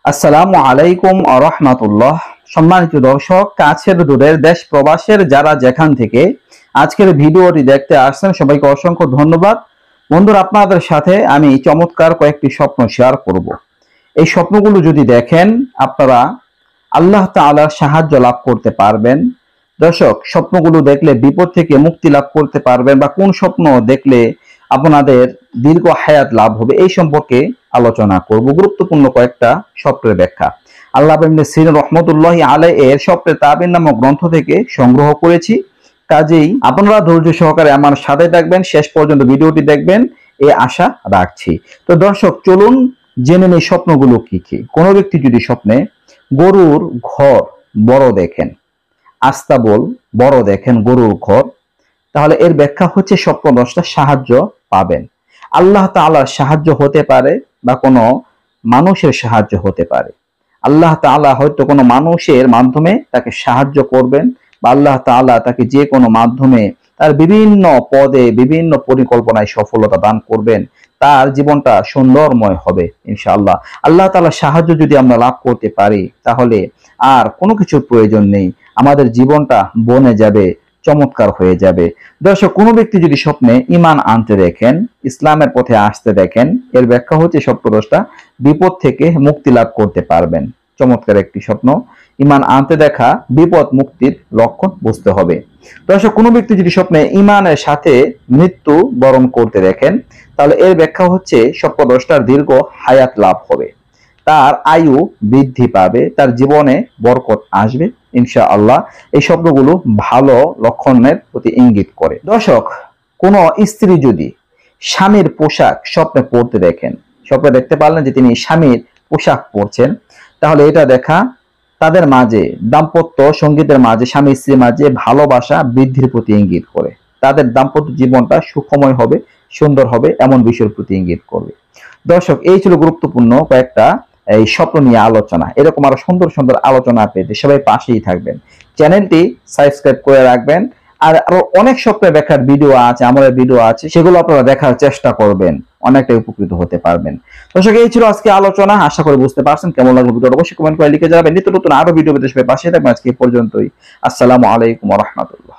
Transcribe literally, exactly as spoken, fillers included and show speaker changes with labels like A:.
A: আসসালামু আলাইকুম ওয়া রাহমাতুল্লাহ। সম্মানিত দর্শক, কাছের দূরের দেশ প্রবাসের যারা যেখান থেকে আজকের ভিডিওটি দেখতে আসছেন সবাইকে অসংখ্য ধন্যবাদ। বন্ধুরা, আপনাদের সাথে আমি চমৎকার কয়েকটি স্বপ্ন শেয়ার করব। এই স্বপ্নগুলো যদি দেখেন আপনারা আল্লাহ তাআলার সাহায্য লাভ করতে পারবেন। দর্শক, স্বপ্নগুলো দেখলে বিপদ থেকে মুক্তি লাভ করতে পারবেন বা কোন স্বপ্ন দেখলে আপনাদের দীর্ঘ হায়াত লাভ হবে এই সম্পর্কে আলোচনা করব। গুরুত্বপূর্ণ কয়েকটা স্বপ্নের ব্যাখ্যা আল্লাহ ইবনে সিরিন রাহমাতুল্লাহি আলাইহি এর স্বপ্নের তাবির নামক গ্রন্থ থেকে সংগ্রহ করেছি। কাজেই আপনারা ধৈর্য সহকারে আমার সাথে থাকবেন, শেষ পর্যন্ত ভিডিওটি দেখবেন এই আশা রাখছি। তো দর্শক, চলুন জেনে নেই স্বপ্নগুলো কি কি। কোনো ব্যক্তি যদি স্বপ্নে গরুর ঘর বড় দেখেন, আস্তাবল বড় দেখেন গরুর ঘর, তাহলে এর ব্যাখ্যা হচ্ছে স্বপ্নদ্রষ্টা সাহায্য পাবেন। আল্লাহ তাআলার সাহায্য হতে পারে বা কোনো মানুষের সাহায্য হতে পারে। আল্লাহ তাআলা হয়তো কোনো মানুষের মাধ্যমে তাকে সাহায্য করবেন বা আল্লাহ তাআলা তাকে যে কোনো মাধ্যমে তার বিভিন্ন পদে বিভিন্ন পরিকল্পনায় সফলতা দান করবেন। তার জীবনটা সুন্দরময় হবে ইনশাআল্লাহ। আল্লাহ তাআলার সাহায্য যদি আমরা লাভ করতে পারি তাহলে আর কোনো কিছুর প্রয়োজন নেই, আমাদের জীবনটা বনে যাবে, চমৎকার হয়ে যাবে। দর্শক, কোনো ব্যক্তি যদি স্বপ্নে ঈমান আনতে দেখেন, ইসলামের পথে আসতে দেখেন, এর ব্যাখ্যা হচ্ছে স্বপ্নদ্রষ্টা বিপদ থেকে মুক্তি লাভ করতে পারবেন। চমৎকার একটি স্বপ্ন। ঈমান আনতে দেখা বিপদ মুক্তির লক্ষণ বুঝতে হবে। দর্শক, কোনো ব্যক্তি যদি স্বপ্নে ঈমানের সাথে মৃত্যু বরণ করতে দেখেন তাহলে এর ব্যাখ্যা হচ্ছে স্বপ্নদ্রষ্টার দীর্ঘ হায়াত লাভ হবে, তার আয়ু বৃদ্ধি পাবে, তার জীবনে বরকত আসবে ইনশাআল্লাহ। এই শব্দগুলো ভালো লক্ষণের প্রতি ইঙ্গিত করে। দর্শক, কোন স্ত্রী যদি স্বামীর পোশাক স্বপ্নে পরতে দেখেন, স্বপ্নে দেখতে পারলেন যে তিনি স্বামীর পোশাক পরছেন, তাহলে এটা দেখা তাদের মাঝে দাম্পত্য সঙ্গীতের মাঝে স্বামী স্ত্রীর মাঝে ভালোবাসা বৃদ্ধির প্রতি ইঙ্গিত করে। তাদের দাম্পত্য জীবনটা সুখময় হবে, সুন্দর হবে, এমন বিষয়ের প্রতি ইঙ্গিত করবে। দর্শক, এই ছিল গুরুত্বপূর্ণ কয়েকটা এই স্বপ্ন নিয়ে আলোচনা। এরকম আরো সুন্দর সুন্দর আলোচনা পেতে সবাই পাশেই থাকবেন, চ্যানেলটি সাবস্ক্রাইব করে রাখবেন। আর আরো অনেক স্বপ্নের ব্যাখ্যার ভিডিও আছে, আমাদের ভিডিও আছে, সেগুলো আপনারা দেখার চেষ্টা করবেন, অনেকটা উপকৃত হতে পারবেন। দর্শক, এই ছিল আজকে আলোচনা। আশা করি বুঝতে পারছেন। কেমন লাগলো ভিডিওটা অবশ্যই কমেন্ট করে লিখে জানাবেন। নিত্য নতুন আরো ভিডিও পেতে সবাই পাশে থাকবেন। আজকে এই পর্যন্তই। আসসালামু আলাইকুম ওয়া রাহমাতুল্লাহ।